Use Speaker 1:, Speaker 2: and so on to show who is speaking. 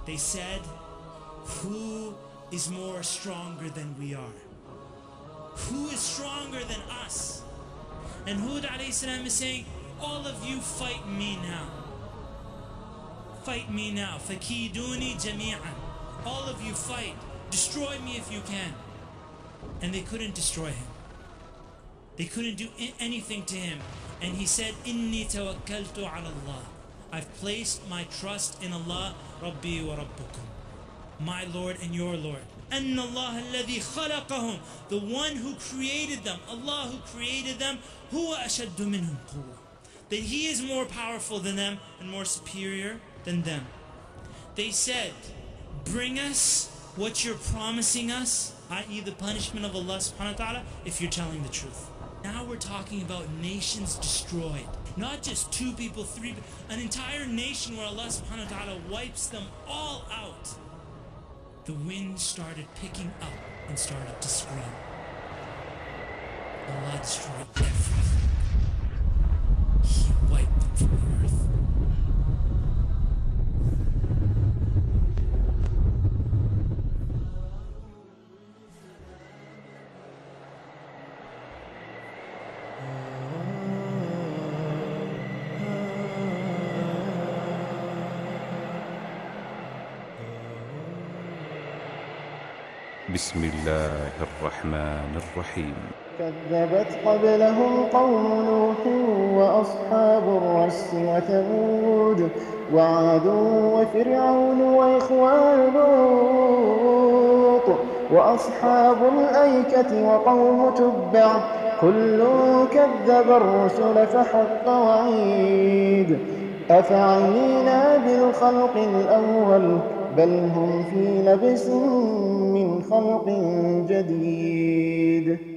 Speaker 1: They said, who is more stronger than we are? Who is stronger than us? And Hud alayhi salam is saying, all of you fight me now. Fight me now. Fakiduni jami'an. All of you fight. Destroy me if you can. And they couldn't destroy him. They couldn't do anything to him. And he said, Inni tawakkaltu ala Allah. I've placed my trust in Allah, Rabbi wa Rabbukum. My Lord and your Lord. Anna Allah alladhi khalaqahum. The one who created them. Allah who created them. Huwa ashaddu minhum quwwah. That He is more powerful than them and more superior than them. They said, bring us what you're promising us, i.e. the punishment of Allah subhanahu wa ta'ala, if you're telling the truth. Now we're talking about nations destroyed. Not just 2 people, 3 people, an entire nation where Allah subhanahu wa ta'ala wipes them all out. The wind started picking up and started to scream. Allah destroyed everything. He wiped them from the earth.
Speaker 2: بسم الله الرحمن الرحيم.
Speaker 3: كذبت قبلهم قوم نوح وأصحاب الرس وثمود وعاد وفرعون وإخوان لوط وأصحاب الأيكة وقوم تبع كل كذب الرسل فحق وعيد أفعينا بالخلق الأول بل هم في لبس من خلق جديد